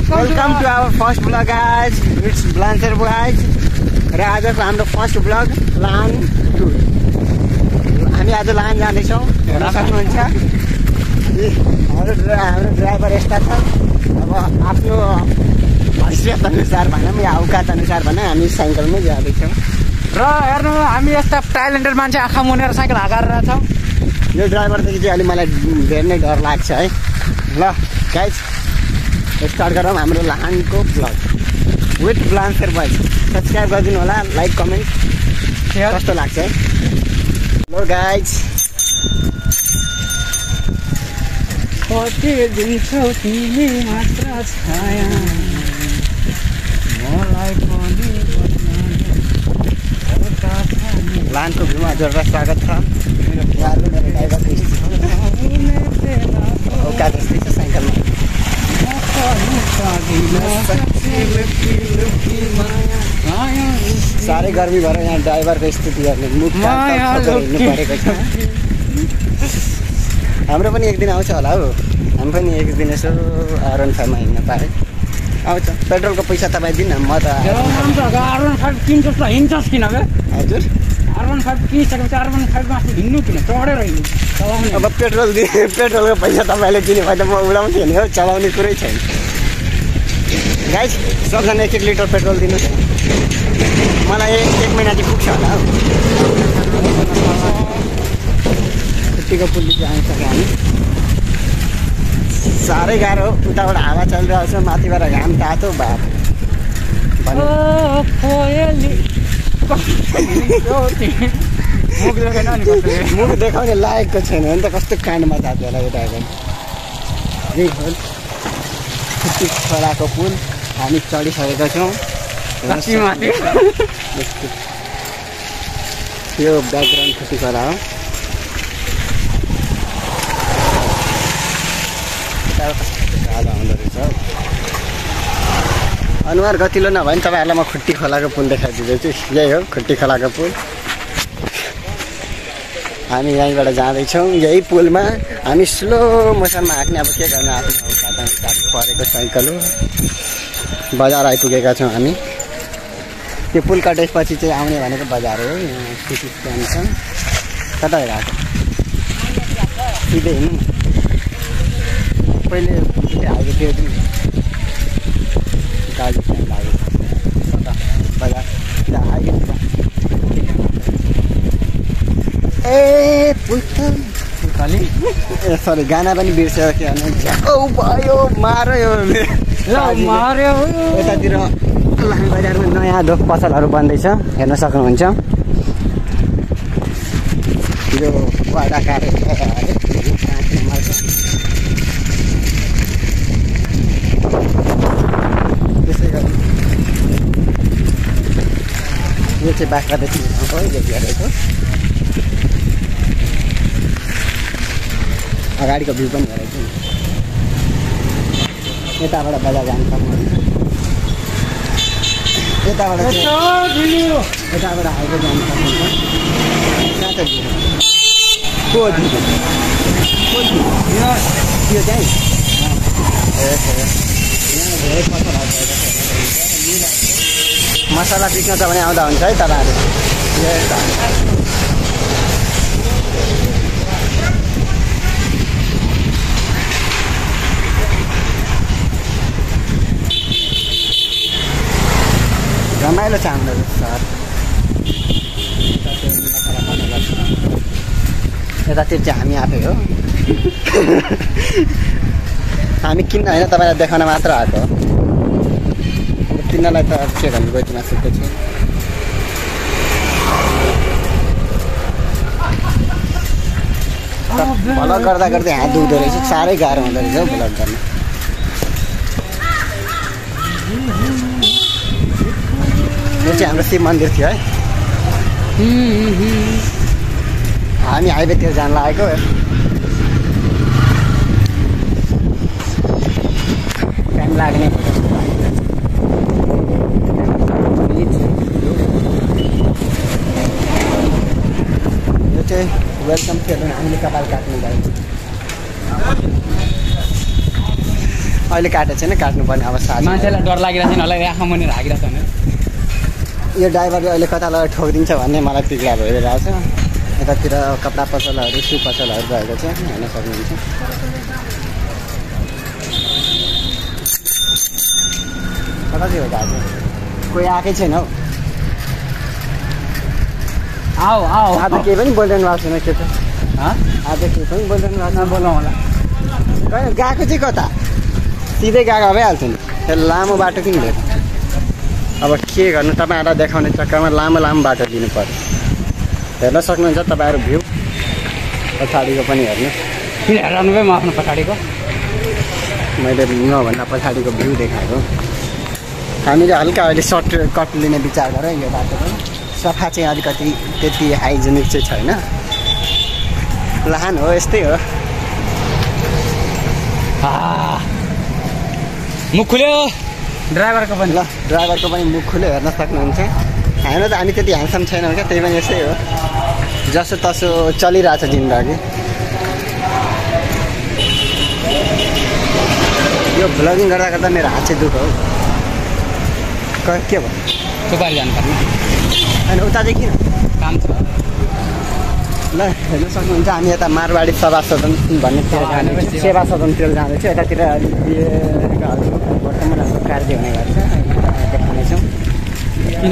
Welcome to our first blog guys, it's Blancer guys. र आजको हाम्रो फर्स्ट ब्लग लान टुर। हामी आज लान जाँदैछौँ, हेर्न सक्नुहुन्छ। हाम्रो ड्राइभर यस्ता छ। अब आफ्नो हैसियत अनुसार भनौँ या औकात अनुसार भनौँ, हामी साइकलमै जाँदैछौँ। र हेर्नु, हामी यस्ता ट्यालेन्टेड मान्छे आँखा मुनेर साइकल हाँगाएर छौँ। यो ड्राइभरदेखि चाहिँ अलि मलाई धेरै नै डर लाग्छ है। ल गाइज, स्टार्ट गरौँ हाम्रो लानको blog with Blancer boys. Subscribe गरिदिनु होला, लाइक कमेन्ट कस्तो लाग्छ है। ल गाइज, कति दिन्छौ तिमी मात्र छाया मलाई पनि लानको भ्यूमा हजुरलाई स्वागत छ। मेरो ड्राइभरको औकात यस्तै छ साइकलमा। साह्रै गर्मी भएर यहाँ ड्राइभरको स्थिति हेर्ने मुख हिँड्नु परेको छ। हाम्रो पनि एक दिन आउँछ होला हौ, हामी पनि एक दिन यसो R15मा हिँड्न पाएँ। आउँछ। पेट्रोलको पैसा तपाईँ दिनु, म त R15 किन्छ त हिँड्छस् किन बे? हजुर, R15 किनिसकेपछि R15मा हिँड्नु किन, चढेर हिँड्नु चलाउने। अब पेट्रोलको पैसा तपाईँले दिने भए त म उडाउँथेँ नि हौ, चलाउने कुरै छैन। गाइस, सबजना 1-1 लिटर पेट्रोल दिनु छ। मलाई एक महिना चाहिँ पुग्छ होला हौ। खुट्टीको पुल्ली चाहिँ आइसक्यो हामी। साह्रै गाह्रो, उताबाट हावा चलिरहेको छ, माथिबाट घाम तातो भात। मुख देखाउने लायकको छैन भने त कस्तो काण्डमा जान्छ होला यो ड्राइभर। यही हो खुट्टी खोलाको पुल, हामी चढिसकेका छौँ। यो ब्याकग्राउन्ड खुट्टी खोला हो। आउँदो रहेछ हौ। अनुहार गतिलो नभए पनि तपाईँहरूलाई म खुट्टी खोलाको पुल देखाइदिँदैछु। यही हो खुट्टी खोलाको पुल। हामी यहीँबाट जाँदैछौँ। यही पुलमा हामी स्लो मोसनमा हाँक्ने। अब के गर्नु, आफ्नो औकात अनुसार परेको साइकल हो। बजार आइपुगेका छौँ हामी। त्यो पुल कटेपछि चाहिँ आउने भनेको बजार हो। यहाँ सिटी स्ट्यान्ड छ। कता गएको सिधै हिँड्नु न। पहिले हाइवे थियो गाडी स्ट्यान्ड लाग्यो बजार हाइवे। ए पुलखाली, ए सरी, गाना पनि बिर्सेको थियो। भयो मार्यो यतातिर लामी बजारमा नयाँ दोक पसलहरू बन्दैछ, हेर्न सक्नुहुन्छ। यो वाडा कार्यालय त्यसै गरी यो चाहिँ बाख्रादेखि हेरेको अगाडिको भ्यू पनि हेरेको। यताबाट बजार जानु सक्नुहुन्छ। यताबाट हाइवे जानु सक्नुहुन्छ। कहाँ छ को त्यो चाहिँ धेरै पसलहरू मसला बिक्न छ भने आउँदा हुन्छ है तपाईँहरू। रमाइलो छ हाम्रो सहर। यतातिर चाहिँ हामी आफै हो। हामी किन्न होइन, तपाईँलाई देखाउन मात्र आएको हो। किन्नलाई त के भन्नु, गइदिन सक्छु। भ्लग गर्दा गर्दै हात दुख्दो रहेछ, साह्रै गाह्रो हुँदो रहेछ हौ भ्लग गर्न। यो चाहिँ हाम्रो शिव मन्दिर थियो है। हामी हाइवेतिर जान लागेको। टाइम लाग्ने यो चाहिँ वेलकम थियो। हामीले कपाल काट्नु गयो। अहिले काटेको छैन, काट्नुपर्ने अवस्था आयो। मान्छेलाई डर लागिरहेको छैन होला आँखा मुनि राखिरहेको छैन। यो ड्राइभरले अहिले कता लगेर ठोकिदिन्छ भन्ने मलाई पिक्ला भइरहेको छ। यतातिर कपडा पसलहरू सु पसलहरू रहेको छ, हेर्न सक्नुहुन्छ। कता चाहिँ हो दाजु? कोही आएकै छैन हौ। आओ आओ आज केही पनि बोलिरहनु भएको छैन के त? आज केही पनि बोलिरहनु भएको छैन। बोलाउँ होला। कहिले गएको चाहिँ कता? सिधै गएको भइहाल्छ नि। लामो बाटो किन लिएको? अब के गर्नु, तपाईँहरूलाई देखाउने चक्करमा लामो लामो बाटो लिनु पर्यो। हेर्न सक्नुहुन्छ तपाईँहरू भ्यू पछाडिको पनि हेर्नु। किन हेराउनु भयो म आफ्नो पछाडिको? मैले नभन्दा पछाडिको भ्यू देखाएको। हामीले हल्का अहिले सर्टकट लिने विचार गरेँ। यो बाटो पनि सफा चाहिँ अलिकति त्यति हाइजेनिक चाहिँ छैन। लाहान हो, यस्तै हो। मुख खुल्यो ड्राइभरको पनि। ल ड्राइभरको पनि मुख खुल्यो, हेर्न सक्नुहुन्छ। हामी त्यति ह्यान्डसम छैनौँ क्या, त्यही पनि यस्तै हो। जसो तसो चलिरहेछ जिन्दगी। यो भ्लगिङ गर्दा गर्दा मेरो हात चाहिँ दुःख हो। के भयो? सुपारी जानुपर्ने होइन उता चाहिँ किन काम छ। ल हेर्न सक्नुहुन्छ हामी यता मारवाडी सभा सदन भन्नेतिर जाँदैछौँ, सेवा सदनतिर जाँदैछौँ। यतातिर वर्तमान हाम्रो कार्य हुने गर्छ, देखाउनेछौँ। किन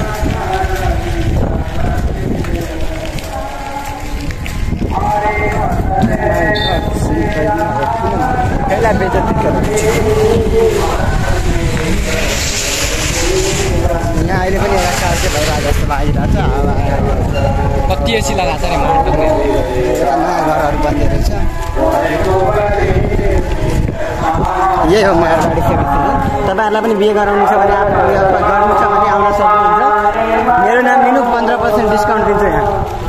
पहिला बेइज्जती यहाँ अहिले पनि एउटा कार्य भइरहेको जस्तो लागिरहेको छ। कति एसी लगाएको छ अरे नयाँ घरहरू बन्दै रहेछ। यही हो मारवाडी सेवा सदन। तपाईँहरूलाई पनि बिहे गराउनु छ भने गर्नु छ भने आउन सक्नुहुन्छ। मेरो नाम लिनु, 15% डिस्काउन्ट दिन्छु यहाँ।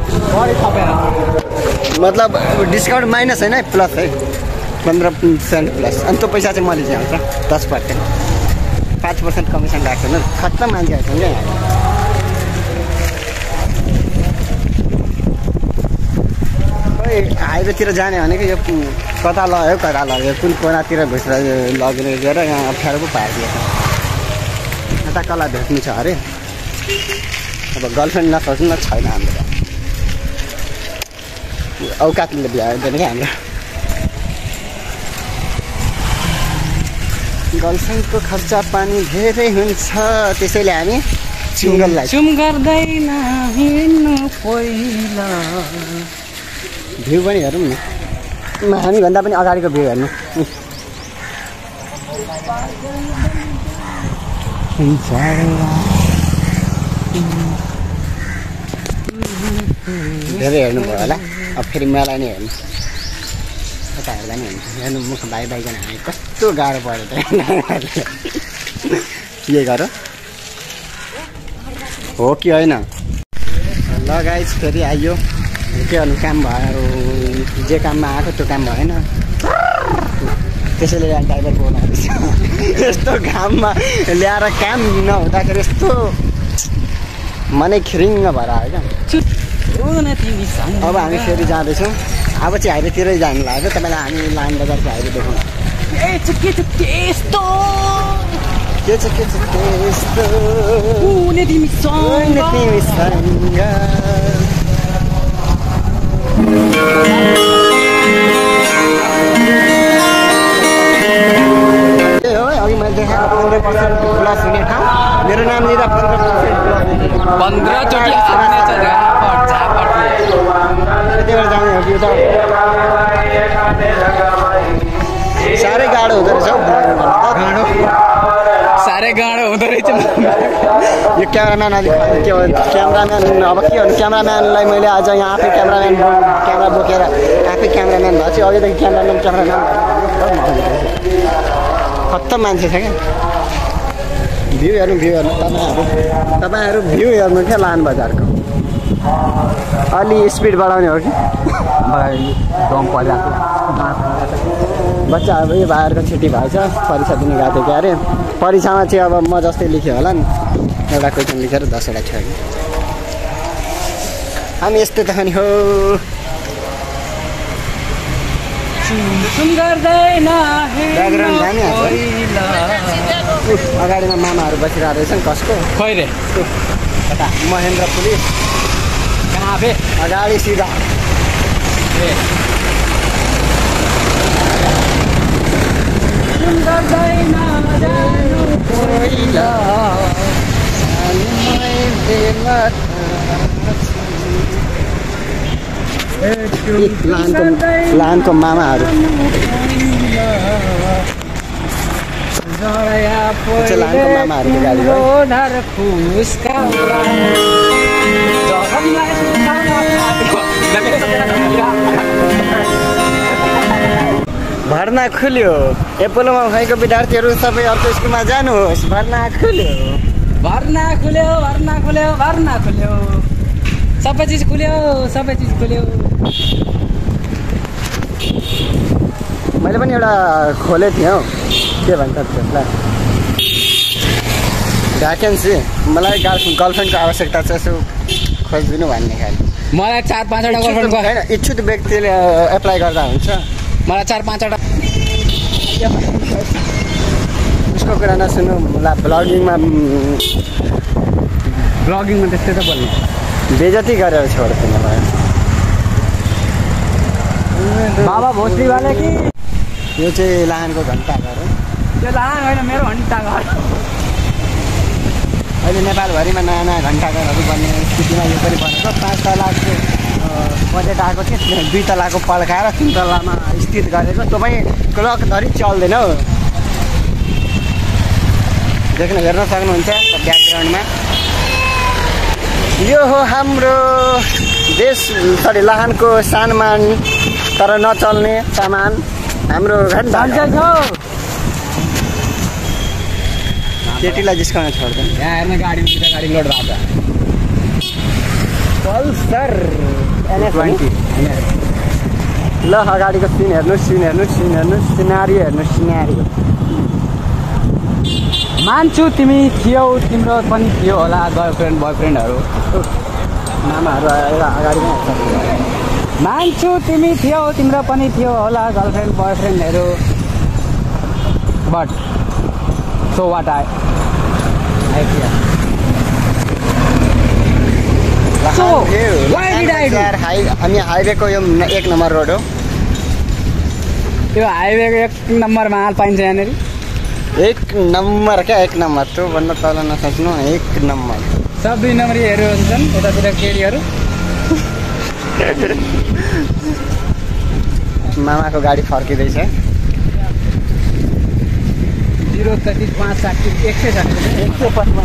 मतलब डिस्काउन्ट माइनस होइन, प्लस है, 15% प्लस। अनि त्यो पैसा चाहिँ मैले चाहिँ आउँछ 10%, 5% कमिसन राख्दैन। खत्तम मान्छे आएको क्या यहाँ। हाइवेतिर जाने भनेको यो कता लग्यो कता लग्यो, कुन कोनातिर घुसेर लगेर गएर यहाँ अप्ठ्यारो पो पारिदिएको। यता कसलाई भेट्नु छ अरे। अब गर्लफ्रेन्ड नसोच्नु न, छैन हाम्रो औकातले बिहा हुँदैन क्या हाम्रो। गर्लफ्रेन्डको खर्चा पानी धेरै हुन्छ, त्यसैले हामी सिङ्गललाई चुम गर्दैन हिँड्नु पहिला। भ्यू पनि हेरौँ न, हामीभन्दा पनि अगाडिको भ्यू हेर्नु। धेरै हेर्नुभयो होला, अब फेरि मलाई नै हेर्नु, यता हेर्दा नि हुन्छ। हेर्नु मुख बाइकन हामी कस्तो गाह्रो पऱ्यो त। के गर हो कि होइन? ल गाइस फेरि आइयो। के गर्नु, काम भयो, जे काममा आएको त्यो काम भएन, त्यसैले ड्राइभर बोलाउँदैछ। यस्तो घाममा ल्याएर काम नहुँदाखेरि यस्तो मनै खिरिङ्ग भएर आयो क्या। अब हामी फेरि जाँदैछौँ। अब चाहिँ हाइवेतिरै जानु लाग्यो। तपाईँलाई हामी लाइन बजारको हाइवे देखाउँ। के छ त्यस्तो त्यही हो, अघि मैले देखाएको 15% प्लस हुने ठाउँ। मेरो नाम लिँदा 15% प्लस 15 चोटि आउने छ त्यतिबाट जाने हो कि उता साह्रै गाह्रो हुँदो रहेछ हौ। साह्रै गाह्रो हुँदो रहेछ। यो क्यामराम्यान अलिक के हो, क्यामराम्यान अब के भन्नु, क्यामराम्यानलाई मैले आज यहाँ आफै क्यामेरा बोकेर आफै क्यामराम्यान भएको छु। अघिदेखि क्यामराम्यान खत्तम मान्छे छ क्या। भ्यू हेर्नु तपाईँहरू भ्यू हेर्नु क्या लान बजारको। अलि स्पिड बढाउने हो कि दम परिरहेको बच्चा। अब यो भाइहरूको छुट्टी भएछ, परीक्षा दिने गएको थियो क्या अरे। परीक्षामा चाहिँ अब म जस्तै लेख्यो होला नि, एउटा क्वेसन लेखेर 10वटा थियो कि। हामी यस्तै त नि हो। ब्याकग्राउन्ड दामी हाल्छ अगाडिमा मामाहरू बसिरहेको रहेछन् कसको खै रे कता महेन्द्र पुलिस कहाँ बे अगाडि सिधा ए लानको मामाहरू लानको मामाहरूको गाडी हो भर्ना खुल्यो एपोलोमा भएको विद्यार्थीहरू सबै अर्को स्कुलमा जानुहोस् भर्ना खुल्यो सबै चिज खुल्यो मैले पनि एउटा खोलेको थिएँ हौ के भन्छ त्यसलाई भ्याकेन्सी मलाई गर्लफ्रेन्डको आवश्यकता छ यसो खोजिदिनु भन्ने खाले मलाई 4-5 वटा गर्लफ्रेन्ड होइन इच्छुक व्यक्तिले एप्लाई गर्दा हुन्छ मलाई 4-5 वटा उसको कुरा नसुन्नु ब्लगिङमा त्यस्तै त बोल्ने बेजती गरेर छोड्थ्यो मलाई बाबा भोसडीवाले कि यो चाहिँ लाहानको घन्टाघर हो त्यो लाहान होइन मेरो घन्टाघर अहिले नेपालभरिमा नयाँ नयाँ घन्टाघरहरू बन्ने स्थितिमा यो पनि बनेको 5 तलाको बजेट आएको थियो 2 तलाको पड्काएर 3 तलामा स्थित गरेको त्यो पनि क्लकधरि चल्दैन हौ हेर्न सक्नुहुन्छ ब्याकग्राउन्डमा यो हो हाम्रो देश लाहानको सामान तर नचल्ने सामान हाम्रो घन्टा केटीलाई जिस्काउन छोड्दैन यहाँ हेर्न गाडी लोड भएको छ पल्सर NS20 ल अगाडिको सिन हेर्नुहोस् सिनारी मान्छु तिमी थियौ तिम्रो पनि थियो होला गर्लफ्रेन्ड बोयफ्रेन्डहरू मामाहरू आएर अगाडिमा मान्छु तिमी थियौ तिम्रो पनि थियो होला गर्लफ्रेन्ड बोयफ्रेन्डहरू बट सो वाट हामी हाइवेको यो 1 नम्बर रोड हो त्यो हाइवेको 1 नम्बरमा हाल पाइन्छ यहाँनिर 1 नम्बर क्या 1 नम्बर त्यो भन्न तल नसक्नु 1 नम्बर सब 2 नम्बरीहरू हुन्छन् यतातिर केटीहरू मामाको गाडी फर्किँदैछ 035 560 160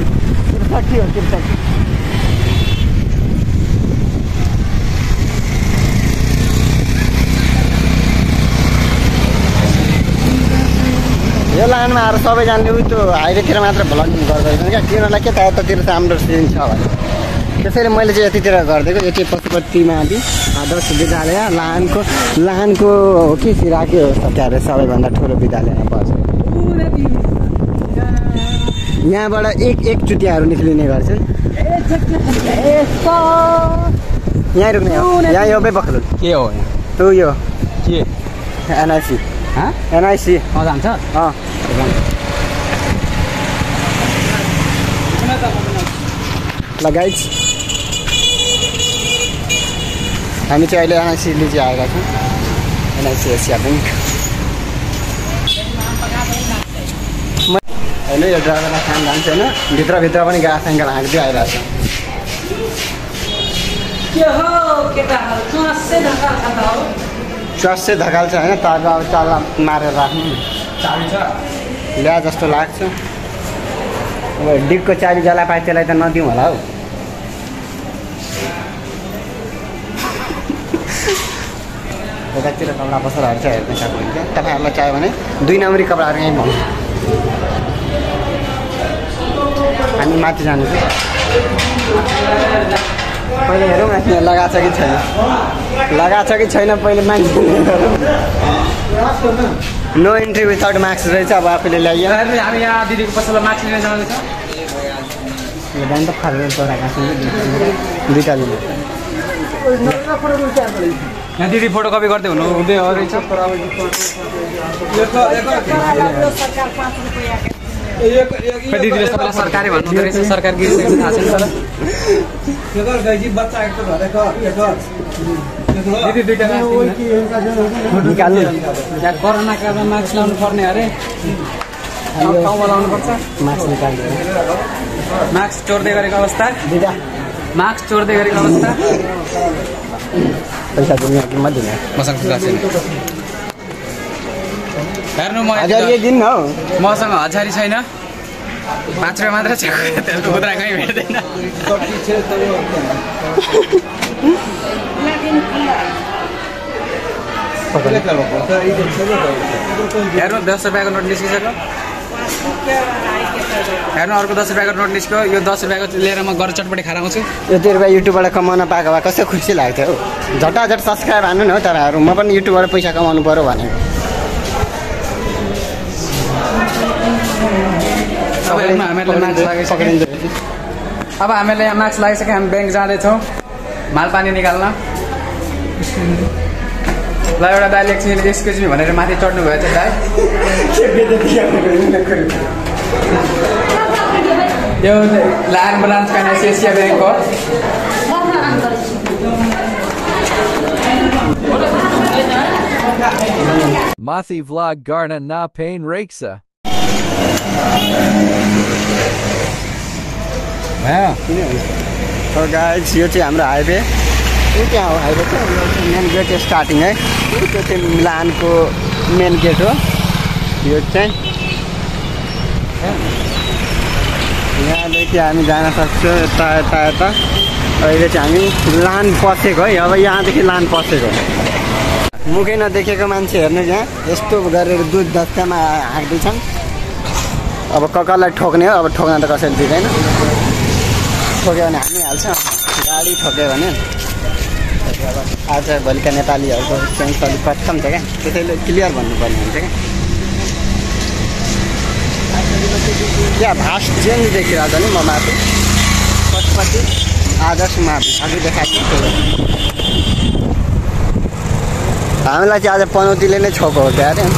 यो लाइनमा आएर सबैजनाले त्यो हाइवेतिर मात्र भ्लगिङ गर्दैछन् क्या तिनीहरूलाई के त यतातिर त हाम्रो सिन छ भने त्यसैले मैले चाहिँ यतितिर गरिदिएको यो चाहिँ पशुपतिमाथि आदर्श विद्यालय लाहानको हो कि सिराकी हो क्या अरे सबैभन्दा ठुलो विद्यालयमा पर्छ यहाँबाट एक चुटियाहरू निस्लिने गर्छन् यहाँ रुक्ने हो यहाँ यो बक्नु के हो तँ यो के एनआइसी एनआइसी जान्छ ल गाइज हामी चाहिँ अहिले एनआइसीले चाहिँ आएका छौँ एनआइसी एसिया ब्याङ्क होइन यो ड्राइभरलाई खान जान्छ होइन भित्रभित्र पनि ग्यास एङ्गल हाँक्दै आइरहेको छ चस्से धकाल्छ होइन तार अब चाला मारेर राख्नु ल्या जस्तो लाग्छ अब डिगको चाबी जला पाए त्यसलाई त नदिउँ होला हौ यतातिर कपडा पसलहरू चाहिँ हेर्न सक्नुहुन्छ तपाईँहरूलाई चाहियो भने 2 नम्बरी कपडाहरू यहीँ पाउँछ हामी माथि जानु छ पहिले हेरौँ न लगाएको छ कि छैन पहिले मान्छे नो इन्ट्री विथआउट मार्क्स रहेछ अब आफूले ल्याइयो हामी यहाँ दिदीको पसलमा मार्क्स लिन जाँदैछ बिहान त फालेर चढाएका छौँ 2टा दिन यहाँ दिदी फोटोकपी गर्दै हुँदै रहेछ दिदीले सबैलाई सरकारी भन्नुहुँदो रहेछ सरकार गिरिसकेको थाहा छैन तर दिदी दुईटा निकाल्नु यहाँ कोरोना कालमा मास्क लाउनु पर्ने अरे ठाउँमा लाउनु पर्छ मास्क निकाल्नु मास्क चोर्दै गरेको अवस्था दिदा मास्क चोर्दै गरेको अवस्था पैसा दिने कि म दिने मसँग खुला छैन हेर्नु म हजार दिन हौ मसँग हजारी छैन 5 रुपियाँ मात्र छ त्यसको खुद्रा कहीँ भेट्दैन हेर्नु 10 रुपियाँको नोट निस्किसक्यो हेर्नु अर्को 10 रुपियाँको नोट निस्क्यो यो 10 रुपियाँको लिएर म घर चटपटी खाएर आउँछु यो 2 रुपियाँ युट्युबबाट कमाउन पाएको भए कस्तो खुसी लाग्थ्यो हौ झटाझट सब्सक्राइब हान्नु न हौ तरहरू म पनि युट्युबबाट पैसा कमाउनु पर्यो भनेको अब हामीहरूले यहाँ मास्क लगाइसक्यो हामी ब्याङ्क जाँदैछौँ माल पानी निकाल्न ल एउटा दाइले एकछिन एक्सक्युज मी भनेर माथि चढ्नु भयो चाहिँ दाइ यो line branch finance Asia bank हो Mathi vlog Garna na pain Rakesa. Guys यो चाहिँ हाम्रो हाइवे यो चाहिँ हो हाइवे चाहिँ मेन गेट स्टार्टिङ है त्यो चाहिँ मिलानको मेन गेट हो यो चाहिँ यहाँदेखि हामी जान सक्छौँ यता यता यता अहिले चाहिँ हामी लान पसेको है अब यहाँदेखि लान पसेको मुखै नदेखेको मान्छे हेर्नु यहाँ यस्तो गरेर दुध दस्तामा हाँक्दैछन् अब ककालाई ठोक्ने हो अब ठोक्न त कसैले दिँदैन ठोक्यो भने हामी हाल्छ गाडी ठोक्यो भने आज भोलिका नेपालीहरूको सेन्स अलिक कम छ क्या त्यसैले क्लियर भन्नुपर्ने हुन्छ क्या भास्ट चेन्ज देखिरहेको छ नि म माथि पशुपति आदर्श माथि अघि देखाएको हामीलाई चाहिँ आज पनौतीले नै छोको हो क्या अरे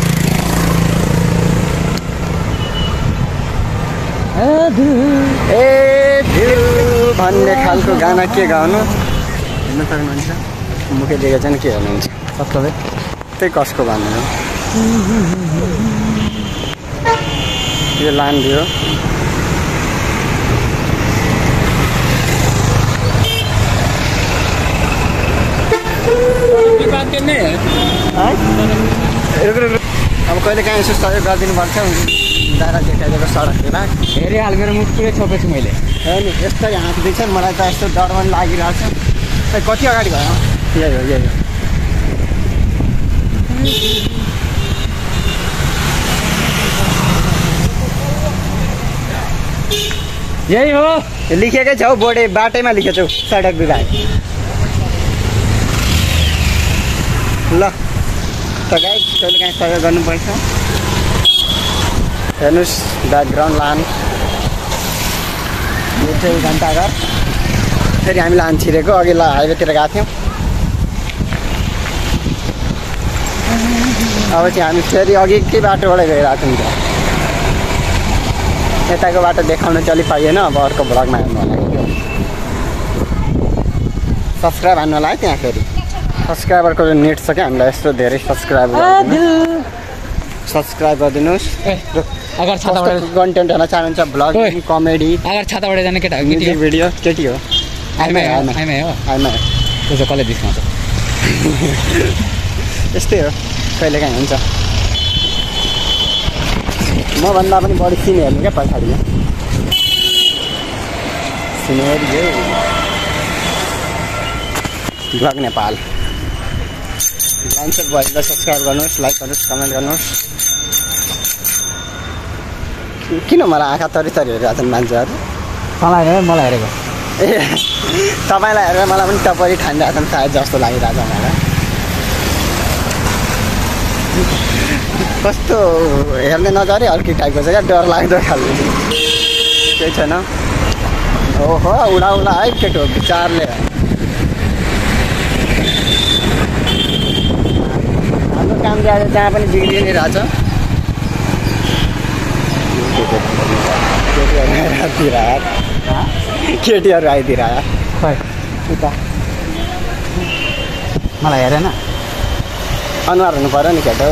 ए धिल भन्ने खालको गाना के गाउनु हेर्न सक्नुहुन्छ मुखे दिएको चाहिँ के हेर्नुहुन्छ सबैले त्यही कसको भन्नु हो यो लान दियो अब कहिले काहीँ यसो सहयोग गरिदिनु पर्छ दारा देखाइदिएको सडकतिर हेरिहाल मेरो मुख पुरै छोपेछु मैले हो नि यस्तै हाँक्दैछ मलाई त यस्तो डर पनि लागिरहेको छ कति अगाडि भयो यही हो यही हो लेखेकै छौ बोर्डे बाटैमा लेखेको छौ सडक विभाग ल त गाइस कहिले काहीँ सहयोग गर्नुपर्छ हेर्नुहोस् ब्याकग्राउन्ड लान यो चाहिँ घन्टाघर फेरि हामी लान छिरेको अघि हाइवेतिर गएको थियौँ अब चाहिँ हामी फेरि अघिकै बाटोबाट गइरहेको हुन्छ यताको बाटो देखाउनु चाहिँ अलिक पाइएन अब अर्को भ्लगमा हेर्नु होला सब्सक्राइब हान्नु होला है त्यहाँ फेरि सब्सक्राइबरको नेट छ क्या हामीलाई यस्तो धेरै सब्सक्राइब गरिदिनुहोस् अगर छाताबाट कन्टेन्ट हेर्न चाहनुहुन्छ भ्लग कमेडी अगर छाताबाट जाने केटा हो म्युजिक भिडियो केटी हो आइमै हो त्यो चाहिँ कसले दिखाउँछ यस्तै हो कहिले काहीँ हुन्छ मभन्दा पनि बढी सिने हेर्नु क्या पछाडि सिनेरी हो भ्लग नेपाल लाइन्सेट भएपछि सब्सक्राइब गर्नुहोस् लाइक गर्नुहोस् कमेन्ट गर्नुहोस् किन मलाई आँखा तरी हेरिरहेको छन् मान्छेहरू तँलाई हेरेर मलाई हेरेको ए तपाईँलाई हेरेर मलाई पनि टपरी ठानिरहेको छन् सायद जस्तो लागिरहेको छ मलाई कस्तो हेर्ने नजरै हल्की टाइपको छ क्या डर लाग्दो खालको केही छैन ओहो उडा है केटो विचारले हाम्रो काम जहाँ पनि बिग्रिनै रहेछ केटीहरू आइदिएर खै उता मलाई हेरेन अनुहार हुनु पर्यो नि केटो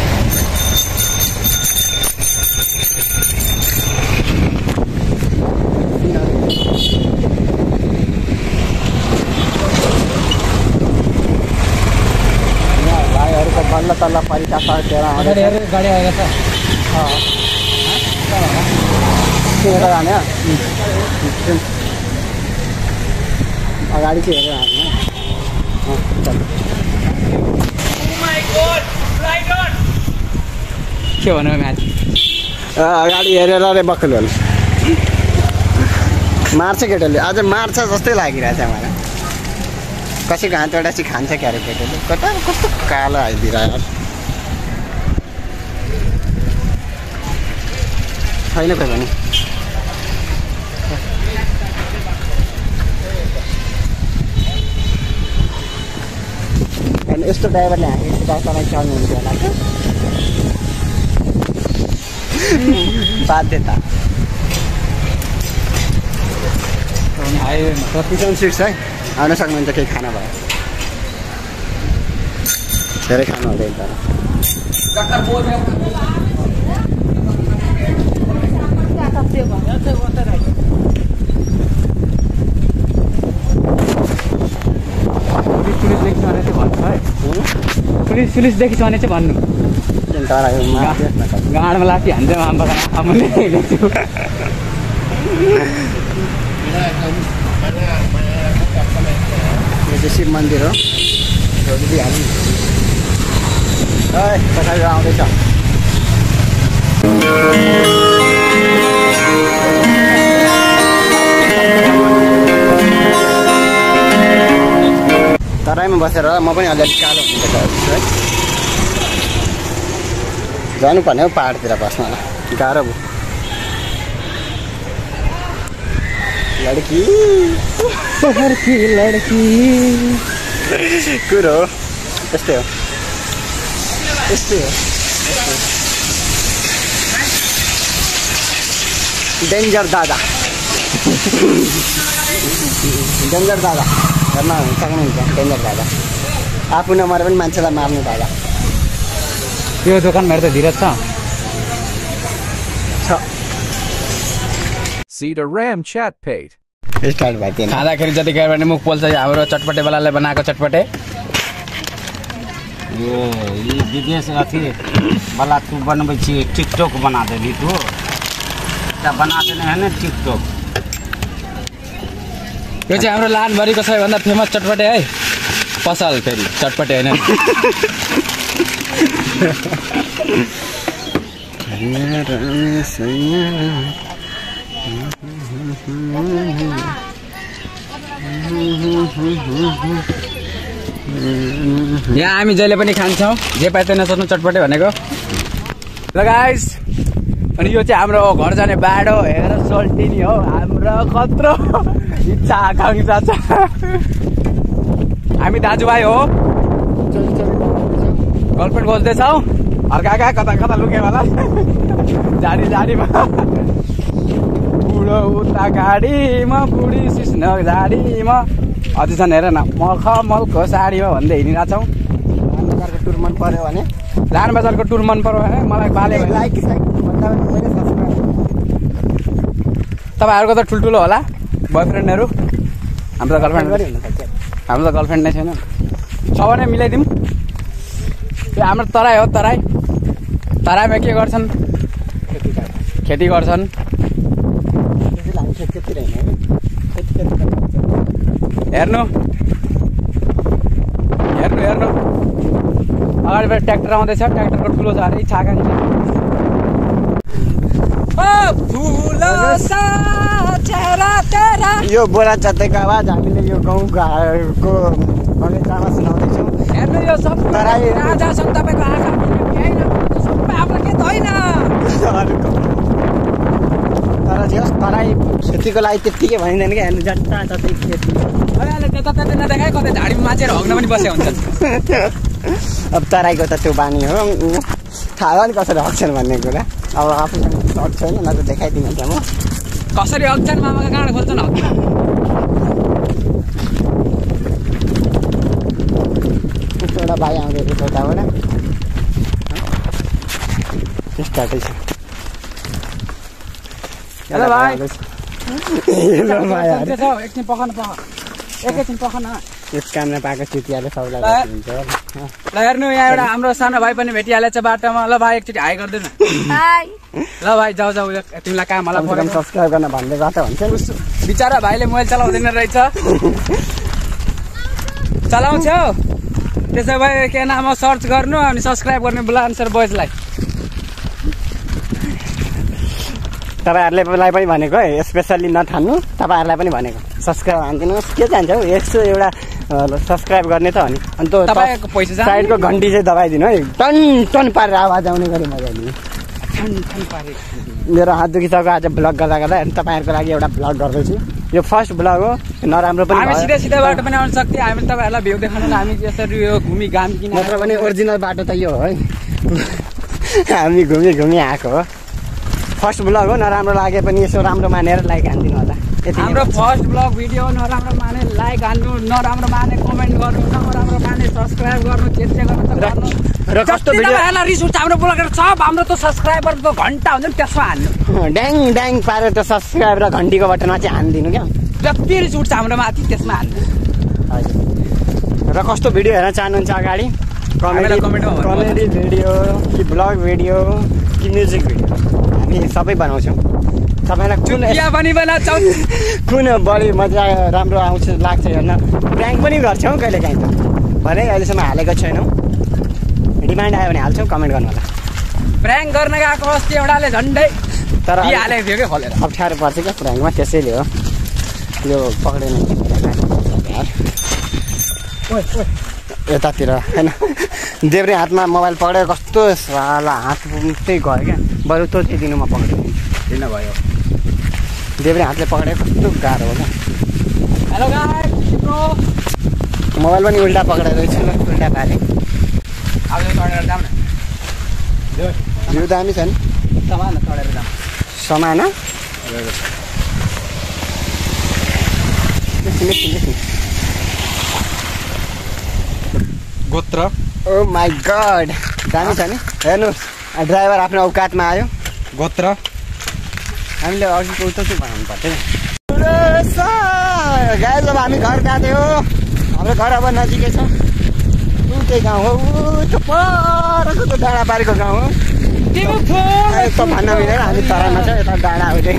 भाइहरूको बल्ल तल्ल परिका सकेर गाडी आएको छ हेरेर जाने अगाडि चाहिँ हेरेर जाने के भन्नु म्याच अगाडि हेरेर रे बक्खल मार्छ केटोले अझ मार्छ जस्तै लागिरहेछ मलाई कसैको हातबाट चाहिँ खान्छ क्यारे केटोले कता कस्तो कालो आइदिएर छैन कोही पनि अनि यस्तो ड्राइभरले हाँकेको गाडी तपाईँ चल्नुहुन्थ्यो होला क्या बाध्यता किचन सिट्स है आउन सक्नुहुन्छ केही खाना भयो धेरै खानु हुँदैन तर पुलिस देखिछ भने चाहिँ भन्नु गाडमा लाठी हान्छ आमाले शिव मन्दिर हो दिइहाल्नु पछाडि आउँदैछ तराईमा बसेर म पनि अलिअलि कालो हुनुपर्छ है जानुपर्ने हो पाहाडतिर बस्न गाह्रो भयो लड्की सहरकी लड्की कुरो यस्तै हो डेन्जर दादा हेर्न सक्नुहुन्छ डेन्जर दादा आफू नमरे पनि मान्छेलाई मार्नु दादा यो दोकानमा हेर्दा धीरज छ Cedar Ram chat paid. Start भयो त्यो खाँदाखेरि जतिखेर भने मुख पोल्छ हाम्रो चटपटेवालाले बनाएको चटपटे ये विदेश अथी वाला तू बनबै छी टिकटॉक बना देली तू बना देने है ना टिकटॉक यो चाहिँ हाम्रो लानभरिको सबैभन्दा फेमस चटपटे है पसल फेरि चटपटे होइन यहाँ हामी जहिले पनि खान्छौँ जे पाए त्यही नसोच्नु चटपटे भनेको ल गाइस अनि यो चाहिँ हाम्रो घर जाने बाटो हेर सोल्टिनी हो हाम्रो खत्रो इच्छा आकाङ्क्षा छ हामी दाजुभाइ हो गर्लफ्रेन्ड खोज्दैछौँ अर्का कता कता लुके होला झाडीमा बुढो उता गाडीमा बुढी सिस्न झाडीमा अझै छन् हेर न मखमलको साडीमा भन्दै हिँडिरहेछौँ लानबजारको टुर मन पर्यो भने लानबजारको टुर मन पर्यो भने मलाई बाले तपाईँहरूको त ठुल्ठुलो होला बोयफ्रेन्डहरू हाम्रो त गर्लफ्रेन्ड नै छैन छ भने मिलाइदिउँ त्यो हाम्रो तराई हो तराईमा के गर्छन् खेती गर्छन् हेर्नु अगाडिबाट ट्र्याक्टर आउँदैछ ट्र्याक्टरको ठुलो छ अरे इच्छा आकाङ्क्षा यो बोरा चत्तेको आवाज हामीले यो गाउँको बगैँचामा सुनाउँदैछौँ हेर्नु यो सब तराई राजा छन् तपाईँको आँखा सबै आफ्नो के होइन तर जे होस् तराई खेतीको लागि त्यत्तिकै भनिँदैन क्या हेर्नु जताततै खेती अहिले त्यताततै नदेखाइ कतै झाडीमा माचेर हग्न पनि बसेको हुन्छ अब तराईको त त्यो बानी हो थाहा नि कसरी हक्छन् भन्ने कुरा अब आफूसँग सर्ट छैन न त देखाइदिनु त्यहाँ म कसरी हक्छन् मामाको काँडा खोल्छन् एउटा भाइ आउँदै थियो उताबाट स्टार्टै छ हेलो भाइ हेलो भाइ एकछिन पखन एकैछिन पखन यस काम नपाएको चुतियाले सबैलाई हुन्छ ल हेर्नु यहाँ एउटा हाम्रो सानो भाइ पनि भेटिहालेछ बाटोमा ल भाइ एकचोटि हाई गरिदिनु ल भाइ जाऊ तिमीलाई काम होला प्रोग्राम सब्सक्राइब गर्न भन्दै बाटो हुन्छ बिचारा भाइले मोबाइल चलाउँदैन रहेछ चलाउँछौ त्यसो भए के नाम सर्च गर्नु अनि सब्सक्राइब गर्ने बुलान्सर बोइजलाई तपाईँहरूलाई पनि भनेको है स्पेसल्ली नठान्नु तपाईँहरूलाई पनि भनेको सब्सक्राइब हानिदिनुहोस् के जान्छ हौ 100 एउटा सब्सक्राइब गर्ने त हो नि अनि तपाईँको पैसा साइडको घन्टी चाहिँ दबाइदिनु है टन टन पारेर आवाज आउने गरी मजाले मेरो हात दुखिसक्यो आज भ्लग गर्दा गर्दा अनि तपाईँहरूको लागि एउटा भ्लग गर्दैछु यो फर्स्ट भ्लग हो नराम्रो पनि हामी सिधा बाटो पनि आउन सक्थ्यो हामी तपाईँहरूलाई भ्यू देखाउन हामी यसरी यो घुमी घाम किन नत्र पनि ओरिजिनल बाटो त यो हो है हामी घुमी आएको हो फर्स्ट भ्लग हो नराम्रो लागे पनि यसो राम्रो मानेर लाइक हानिदिनु होला हाम्रो फर्स्ट ब्लग भिडियो नराम्रो माने लाइक हान्नु नराम्रो माने कमेन्ट गर्नु नराम्रो माने सब्सक्राइब गर्नु के गर्नु र कस्तो भिडियो रिस उठ्छ हाम्रो ब्लगर सब हाम्रो त सब्सक्राइबरको घन्टा हुन्छ नि त्यसमा हान्नु ड्याङ ड्याङ पारेर त्यो सब्सक्राइब र घन्टीको बटनमा चाहिँ हानिदिनु क्या जति रिस उठ्छ हाम्रो माथि त्यसमा हान्नु हजुर र कस्तो भिडियो हेर्न चाहनुहुन्छ अगाडि कमेडी भिडियो कि ब्लग भिडियो कि म्युजिक भिडियो हामी सबै बनाउँछौँ तपाईँलाई कुन बढी मजा राम्रो आउँछ लाग्छ हेर्न प्र्याङ्क पनि गर्छौँ कहिले काहीँ त भने अहिलेसम्म हालेको छैनौँ डिमान्ड आयो भने हाल्छौँ कमेन्ट गर्नु होला प्र्याङ्क गर्न गएको अस्ति एउटाले झन्डै तर हालेको थियो क्या खोलेर अप्ठ्यारो पर्छ क्या प्र्याङ्कमा त्यसैले हो यो पक्रेन यतातिर होइन देब्रे हातमा मोबाइल पक्रेर कस्तो साला हात त्यही गयो क्या बरु त्यो चाहिँ दिनु म पक्रेँ किन भयो देब्रे हातले पक्रेर कस्तो गाह्रो हो क्या हेलो गाइस मोबाइल पनि उल्टा पक्रेर रहेछ ल उल्टा पारेँ अब चढेर जाऊँ न भ्यू दामी छ नि समान चढेर जाऊँ समान गोत्र ओ माई गड दामी छ नि हेर्नुहोस् ड्राइभर आफ्नो औकातमा आयो गोत्र हामीले अघिको उता चाहिँ बनाउनु पर्छ गाइस अब हामी घर गएको हाम्रो घर अब नजिकै छ उतै गाउँ हो त्यो परको त्यो डाँडाबारीको गाउँ हो यस्तो भन्न मिलेर हामी तराईमा छ यता डाँडा हुँदैन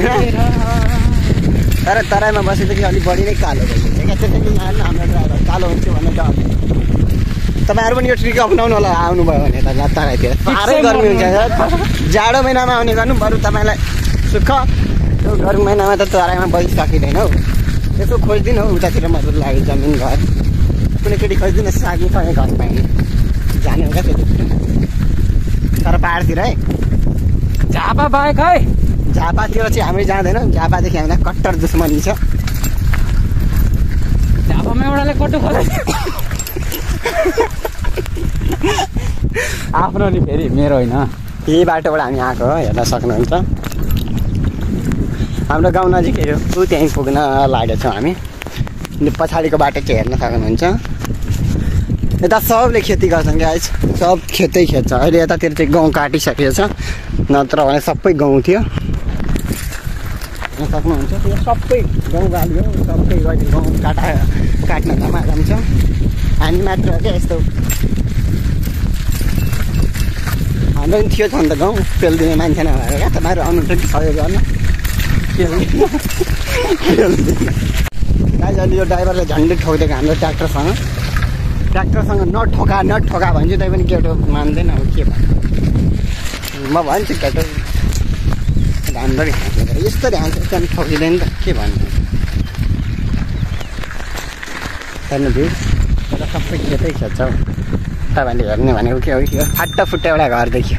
तर तराईमा बसेदेखि अलिक बढी नै कालो भइसक्यो क्या त्यसैले हाम्रो ड्राइभर कालो हुन्थ्यो भन्ने डर तपाईँहरू पनि यो ट्रिक अप्नाउनु होला आउनुभयो भने त तराईतिर साह्रै गर्मी हुन्छ जाडो महिनामा आउने गर्नु बरु तपाईँलाई सुख त्यो गर्मी महिनामा त तराईमा बसि सकिँदैन हौ यसो खोजिदिनु हौ उतातिर मजबुत लाग्यो जमिन घर कुनै केटी खोजिदिनु साग्नु पर्ने घर पाइने जाने हो क्या त्यतितिर तर पाहाडतिर है झापा बाहेक है झापातिर चाहिँ हामी जाँदैनौँ झापादेखि हामीलाई कट्टर दुश्मनी छ झापामा एउटाले कटु खोले आफ्नो नि फेरि मेरो होइन यही बाटोबाट हामी आएको हो हेर्न सक्नुहुन्छ हाम्रो गाउँ नजिकै हो ऊ त्यहीँ पुग्न लागेको छौँ हामी पछाडिको बाटो चाहिँ हेर्न सक्नुहुन्छ यता सबले खेती गर्छन् क्या सब खेतै खेत छ अहिले यतातिर चाहिँ गाउँ काटिसकेको छ नत्र भने सबै गाउँ थियो सक्नुहुन्छ यो सबै गाउँ गाली हो सबै अहिले गाउँ काट्न थामा छ हामी मात्र हो क्या यस्तो हाम्रो पनि थियो त अन्त गाउँ पेलिदिने मान्छे नभएर क्या तपाईँहरू आउनुहुन्छ कि सहयोग गर्न गाइस अहिले यो ड्राइभरले झन्डै ठोकिदिएको हाम्रो ट्र्याक्टरसँग नठोका भन्छु तै पनि केटो मान्दैन अब के भन्नु म भन्छु केटो राम्ररी हाँसेर यस्तरी हाँसेर त्यहाँ ठोकिँदैन त के भन्नु हेर्नु भ्यू तर सबै खेतै खेत छ हौ तपाईँले हेर्ने भनेको के हो यो फाटा फुट्टा एउटा घर देखियो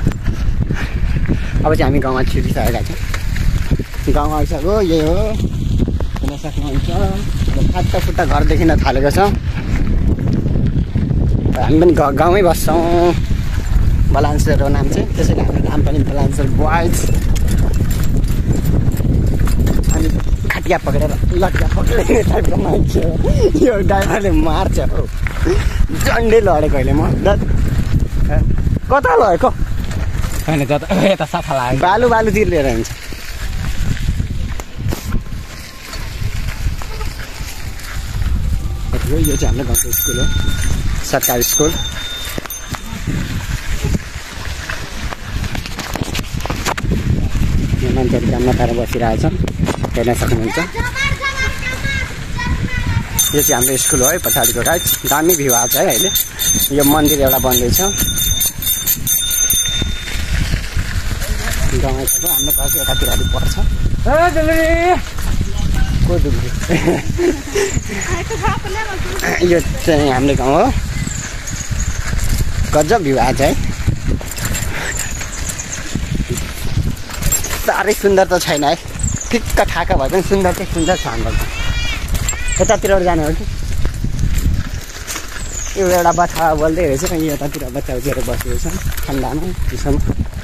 अब चाहिँ हामी गाउँमा छिरिसकेका छौँ गाउँ आइसक्यो यही हो हेर्न सक्नुहुन्छ अब फाटा फुट्टा घर देखिन थालेको छ हामी पनि गाउँमै बस्छौँ बलान्सर हो नाम चाहिँ, त्यसैले हाम्रो नाम पनि बलान्सर बॉयज। अनि खटिया पक्रेर लटिया पक्रिने टाइपको मान्छे हो यो ड्राइभरले, मार्छ हो झन्डै लडेको अहिले म। कता लगेको होइन जता यता सफा लाग्यो। बालु बालुतिर लिएर हिँड्छ। यो चाहिँ हाम्रो गाउँको स्कुल हो, सरकारी स्कुल। यो मान्छेहरू काम नपाएर बसिरहेछन्, हेर्न सक्नुहुन्छ। यो चाहिँ हाम्रो स्कुल हो है, पछाडिको गाइज। दामी भ्यू आएको छ है अहिले। यो मन्दिर एउटा बन्दैछ। गाउँको हाम्रो घर चाहिँ यतातिर अलिक पर्छ। यो चाहिँ हाम्रो गाउँ हो। गजब भ्यू आज है। साह्रै सुन्दर त छैन है, ठिक्क ठाका भए पनि सुन्दर चाहिँ सुन्दर छ हाम्रो गाउँ। यतातिर जाने हो कि यो एउटा बच्चा बोल्दै रहेछ, यतातिर बच्चा उठेर बसेको छ ठन्डामा चिसोमा।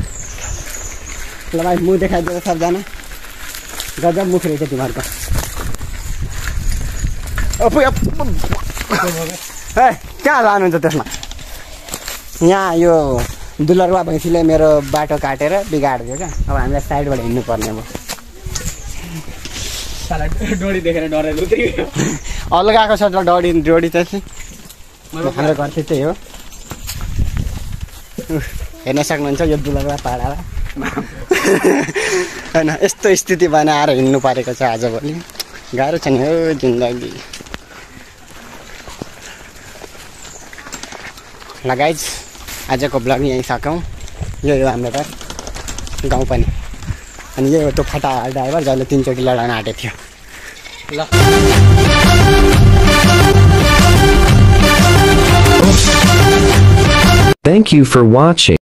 ल भाइ मुख देखाइदिएर सबजना। गजब मुख रहेछ तिमीहरूको। कहाँ लानुहुन्छ त्यसमा? यहाँ यो दुलरुवा भैँसीले मेरो बाटो काटेर बिगाडिदियो क्या। अब हामीलाई साइडबाट हिँड्नु पर्ने अब। डोरी देखेर डरेर उत्रियो। अलगाएको छ त डोरी चाहिँ। हाम्रो घर चाहिँ त्यही हो। हेर्न सक्नुहुन्छ यो दुलरुवा पाडा होइन, यस्तो स्थिति बनाएर हिँड्नु परेको छ आजभोलि। गाह्रो छ नि हो जिन्दगी। ल गाइज, आजको ब्लग यहीँ सकौँ। यो हो हाम्रो घर गाउँ पनि। अनि यो हो त्यो फटा ड्राइभर जसले 3 चोटि लडाउन आँटेको थियो। ल Thank you for watching.